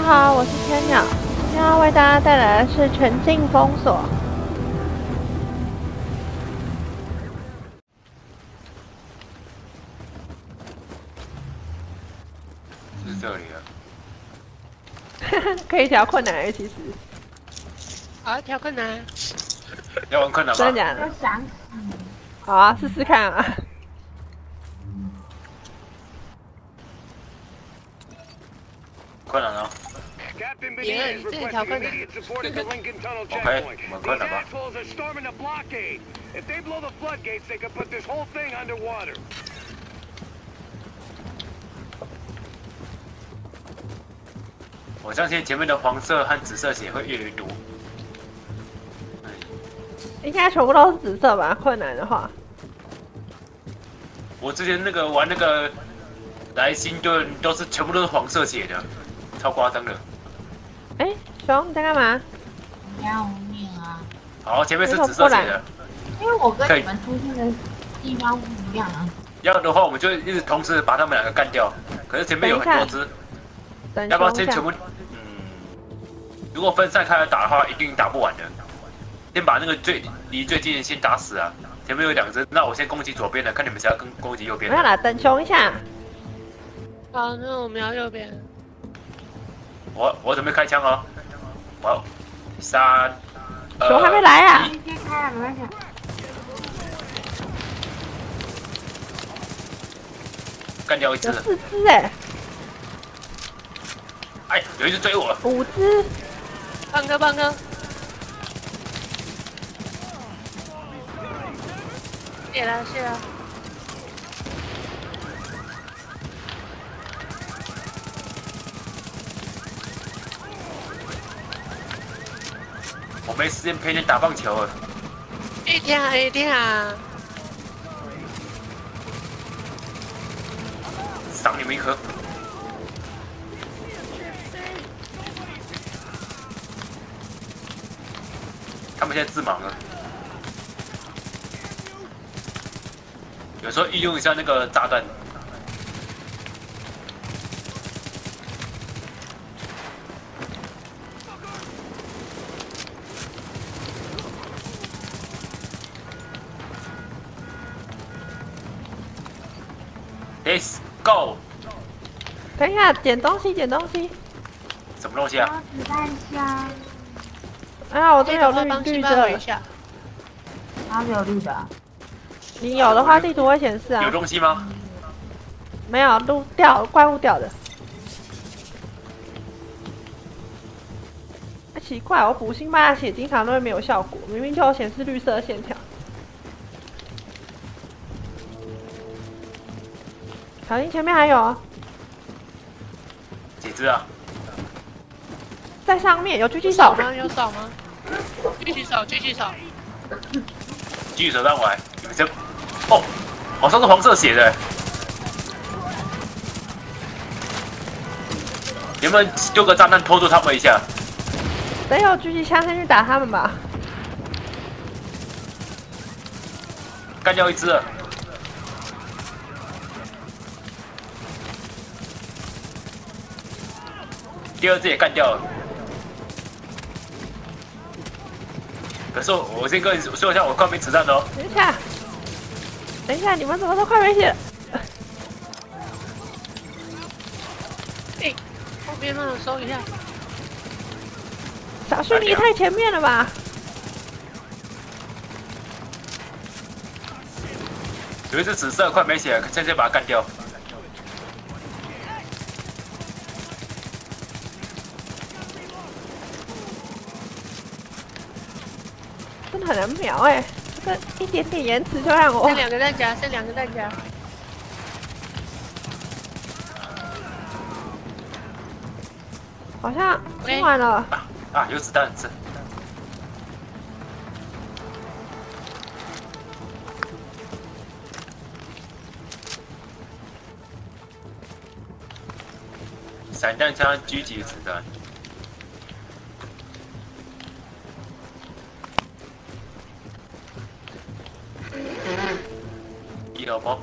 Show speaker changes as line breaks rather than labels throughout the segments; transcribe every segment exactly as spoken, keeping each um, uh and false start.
好，我是千鸟，今天要为大家带来的是全境封锁。
是这里啊。
可以调困难的，其实。
好，调困难。
要玩困难吗？
真的假的？
我想死。
好啊，试试看啊。
困难啊。
别人自己调困难。
OK， 我们困难吧。我相信前面的黄色和紫色血会越来越多。
应该全部都是紫色吧？困难的话。
我之前那个玩那个莱辛顿都是全部都是黄色血的，超夸张的。
哎、欸，熊你在干嘛？
压无面啊！
好，前面是紫色血的。
因为我跟你们出现的地方不一样啊。
要的话，我们就一直同时把他们两个干掉。可是前面有很多只，要不要先全部？嗯，如果分散开来打的话，一定打不完的。先把那个最离最近的先打死啊！前面有两只，那我先攻击左边的，看你们谁要攻攻击右边的。
我要来等熊一下。
好，那我们要右边。
我我准备开枪哦！好，三。
熊还没来啊！
先开啊，没关系。
干掉一只。
有四只哎！
哎，有一只追我。
五只。
棒哥，棒哥。谢了，谢了。
我没时间陪你打棒球了。
一天啊，一天啊！
赏你们一颗。他们现在自盲了。有时候运用一下那个炸弹。Let's go！
等一下，捡东西，捡东西。
什么东西啊？
子弹箱。
哎呀，我这边有绿绿的。
哪里有绿的？
你有的话，地图会显示啊。
有东西吗？
没有，路掉，怪物掉的。哎，奇怪，我补星八的血经常都会没有效果，明明就有显示绿色的线条。小心前面还有啊！
几只啊？
在上面有狙击手
吗？有手吗？狙击手，狙击手。
狙击手让我来，你们先。哦，好像是黄色血的。有没有丢个炸弹拖住他们一下？
等有狙击枪先去打他们吧。
干掉一只了。第二只也干掉了。可是我我先跟你说一下，我快没子弹了哦。
等一下，等一下，你们怎么都快没血了？
哎，后边帮我收一下。
小旭，你太前面了吧？
有一只紫色快没血了，先先把它干掉。
真的很难瞄哎、欸，这个一点点延迟就让我。
剩两个弹夹，剩两个弹夹。
好像清完了。
啊啊，有子弹是。散弹枪狙击子弹。医疗包。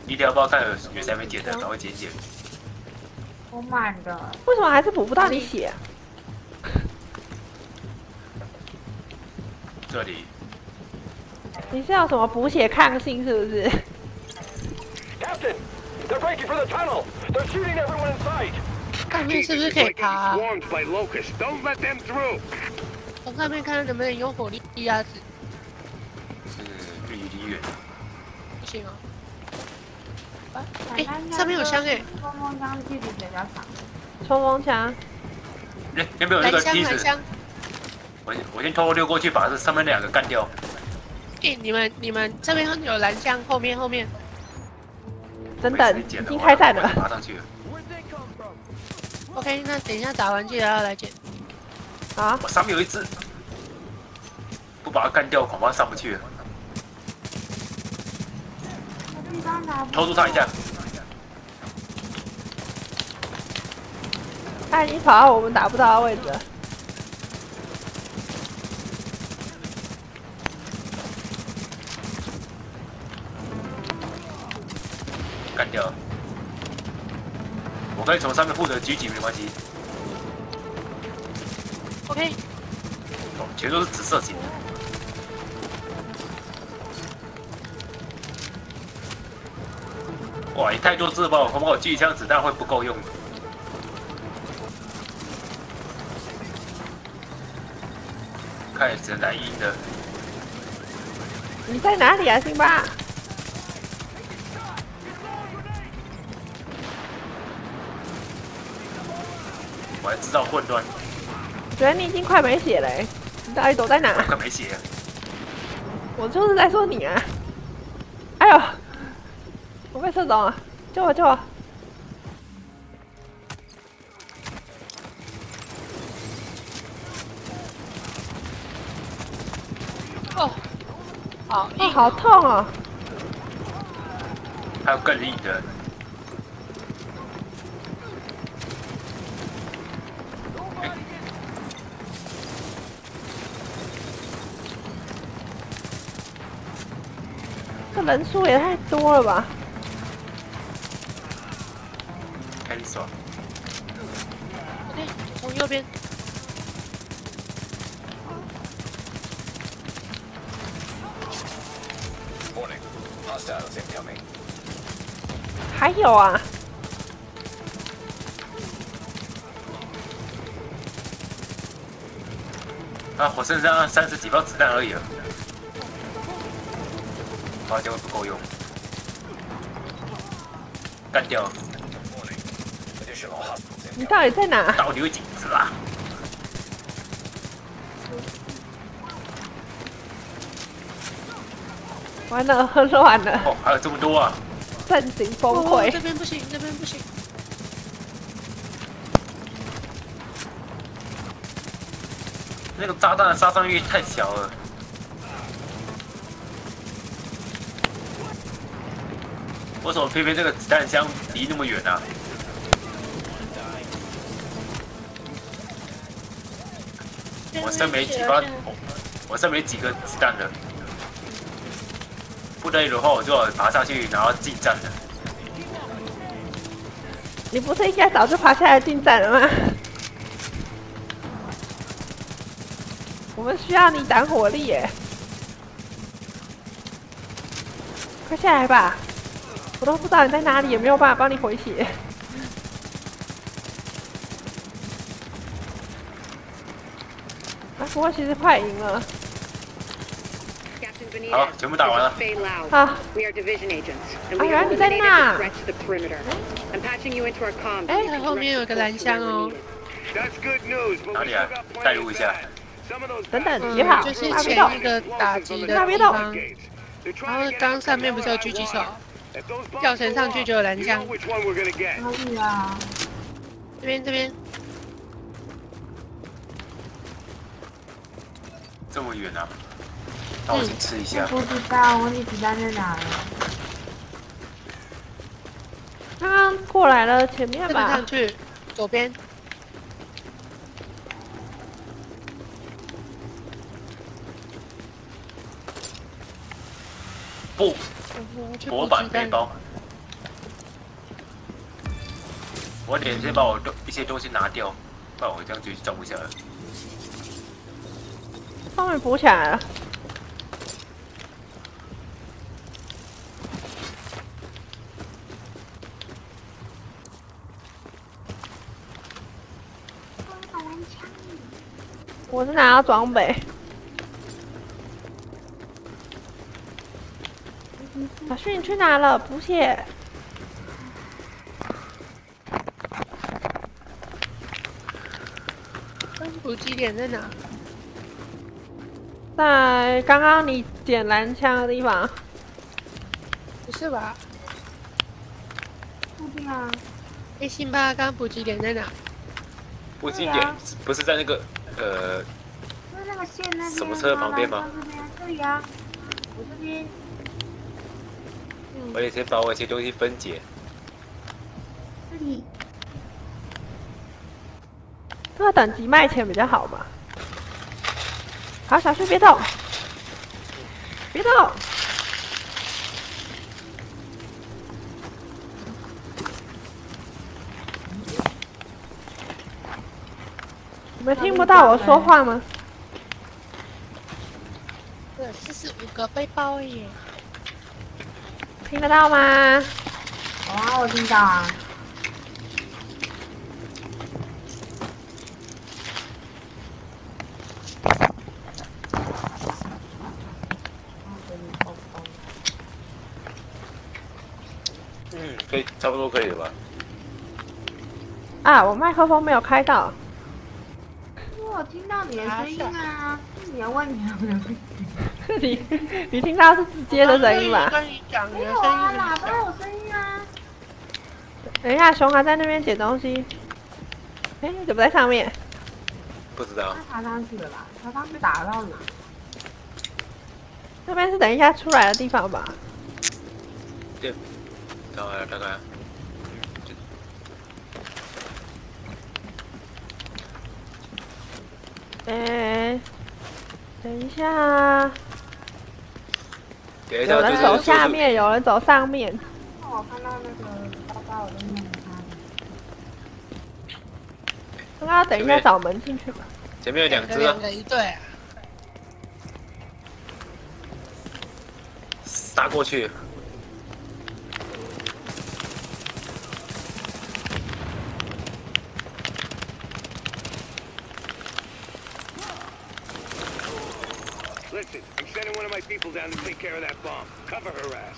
一条包看有有谁没捡的，赶快捡捡。
我满的。
为什么还是补不到你血？
这里。
你是要什么补血抗性是不是
？Captain, they're breaking through the tunnel. They're shooting everyone in sight.
上面是不是可以爬、啊？
Don't let them through.
从上面看能不能用火力压制。
是距离远。
不行哦。啊，哎、欸，上面有箱哎、欸。
冲锋枪距离比较长。
冲锋枪。
那那边有那个梯子。
箱
我我先偷偷溜过去，把这上面两个干掉。
哎、欸，你们你们这边有蓝箱，后面后面。
等等，已经开战了。
爬上去了。
OK， 那等一下打完记得要来捡。
啊！
我上面有一只，不把它干掉，恐怕上不去了。偷住他一下。
他已经跑到我们打不到的位置了。
干掉了。我可以从上面负责狙击，没关系。
OK。
哦，全都是紫色型的。哇，你太多自爆，恐怕我狙击枪子弹会不够用。看只能来阴的。
你在哪里啊，辛巴？
我还制造混乱。
我觉得你已经快没血了、欸，你到底躲在哪？
快没血了。
我就是在说你啊！哎呦，我被射中了，救我救我！
哦，好硬、
哦，好痛哦！
还有更硬的。
这人数也太多了吧！
开始爽。
OK， 从右边。
还有啊！
啊，我身上三十几包子弹而已了。发现会不够用，干掉。
你到底在哪？
到底有几只啊？
完了，很乱了。
哦，还有这么多啊！
阵型崩溃、
哦。这边不行，这边不行。
那个炸弹的杀伤力太小了。为什么偏偏这个子弹箱离那么远啊？我剩没几发，我剩没几个子弹了。不得已的话，我就要爬上去，然后近战了。
你不是应该早就爬下来近战了吗？我们需要你挡火力耶！快下来吧！我都不知道你在哪里，也没有办法帮你回血。啊，不过其实快赢了。
好，全部打完了。
好。啊，原来你在那。
哎，后面有个蓝箱哦。
哪里啊？带路一下。
等等，别跑！
就是前一个打击的地方。然后刚上面不是有狙击手？跳绳上去就有蓝枪。
哪里啊？
这边这边。
这么远啊！那我先吃一下。
不知道，我你子弹在哪了？
刚刚过来了，前面吧。
上去，左边。
不，薄板背包。 我得先把我一些东西拿掉，不然我这样就装不下了。
终于补起来了。我是拿到装备。小旭，你去哪了？补血。
补给点在哪？
在刚刚你捡蓝枪的地方。
不是吧？
附近啊。
哎，辛巴，刚补给点在哪？
补给点不是在那个呃。
就是那个线那边。
什么车旁边吗？
这里啊，我这边。
我得先把我一些东西分解。
这里。
这个等级卖钱比较好吧？好，小旭别动，别动。你们听不到我说话吗？
有四十五个背包耶。
听得到吗？
好啊，我听到啊。
嗯，可以，差不多可以了吧？
啊，我麦克风没有开到。
我听到你的声音啊，是你的问题啊，
你你听到是直接的声音吧？
跟你讲，你的
没有啊，
声音
喇叭有声音啊。
等一下，熊还在那边捡东西。哎，你怎么在上面？
不知道。
他爬上去了吧？他上去打到哪？
那边是等一下出来的地方吧？
对，大概大概。
哎，等一下。
等一下，
有人走下面，有人走上面。
我看到那个包包，我都没有看。
刚刚等一下找门进去吧。
前面有两只。
两个一对。
杀过去。
Listen, I'm sending one of my people down to take care of that bomb. Cover her ass.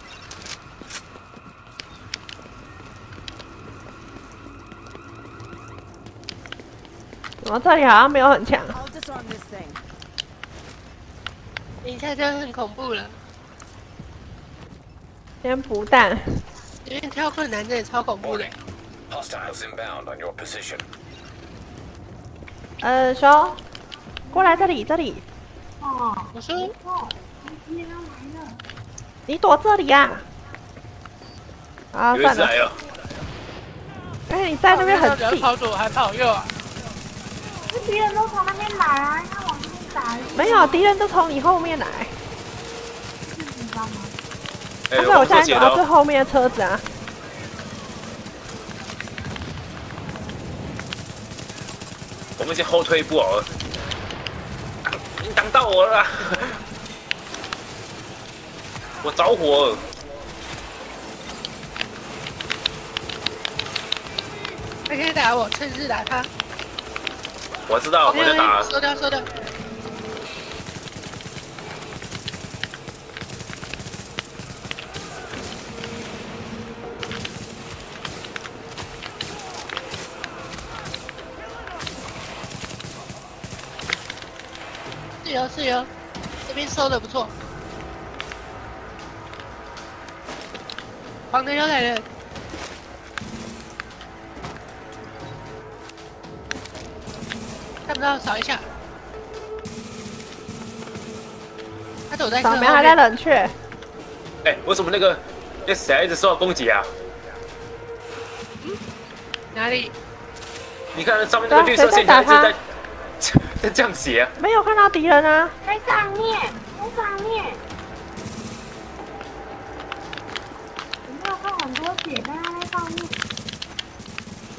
怎么这里好像没有很强？
等一下就很恐怖了。
先补弹。
有点跳困难，真的超恐怖的。
Hostiles inbound on your position.
呃，熊，过来这里，这里。
哦，
我说，
哦，你也要来了。
你躲这里呀、啊！啊，算了。哎，你在那边很气。
跑左还跑右啊？
那敌人都从那边来啊，应该往这边打。
没有，敌人都从你后面来。
是你知道吗？
哎，
因为我现在走到最后面的车子啊。
我们先后退一步好了。你挡到我了，我着火了。
他可以打我，趁势打他。
我知道，我在打。
收掉，收掉。是油是油，这边收的不错。黄灯又来了。看不到，扫一下。他躲在车后面。
扫描还在冷却。
哎，为什么那个那谁一直受到攻击啊？
嗯？哪里？
你看上面那个绿色线条一直在在这样写。
没有看到敌人啊。
在上面，在上面。我没有看很多血，但他在上面。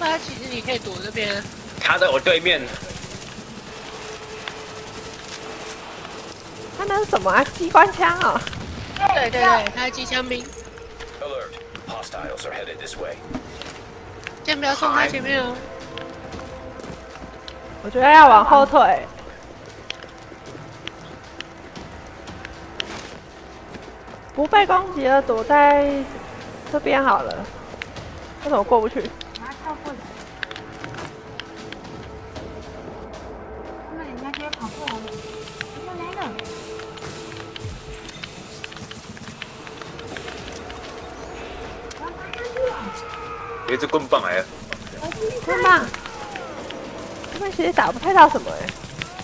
他其实你可以躲这边。
他在我对面。
他那是什么啊？机关枪啊、
哦？对对对，他是机枪兵。
Alert! Hostiles are headed this way.
先不要冲他前面哦。
我觉得要往后退。不被攻击了，躲在这边好了。为什么过不去？
把它跳过去。那人家就会跑过来了。人家来了。我要爬上去了。
有一只棍棒来了。
棍棒。这边其实打不太到什么哎、欸。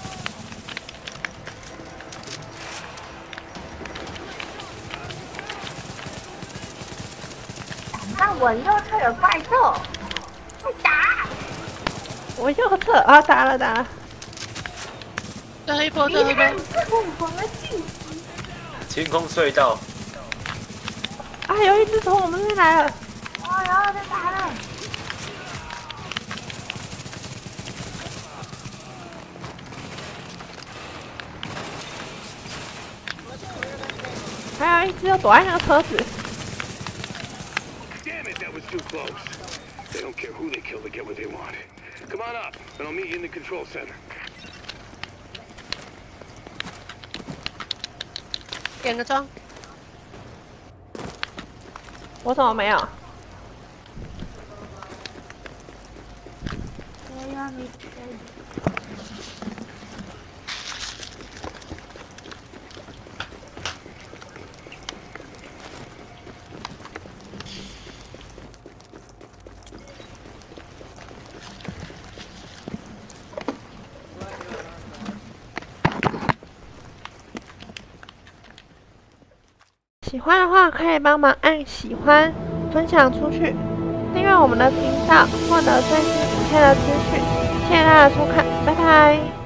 让我右侧有怪兽，快打！
我右侧啊，打了打了。
最后一波，最后一波。
我们进。
晴空隧道。
啊，有一只从我们这边来了。
哦，然后再打了。
还有一只又躲在那个车子。
Damn it, that was too close. They don't care who they kill to get what they want. Come on up, and I'll meet you in the control center.
点个装。
我怎么没有？
我要你。
喜欢的话可以帮忙按喜欢、分享出去，订阅我们的频道，获得最新影片的资讯。谢谢大家收看，拜拜。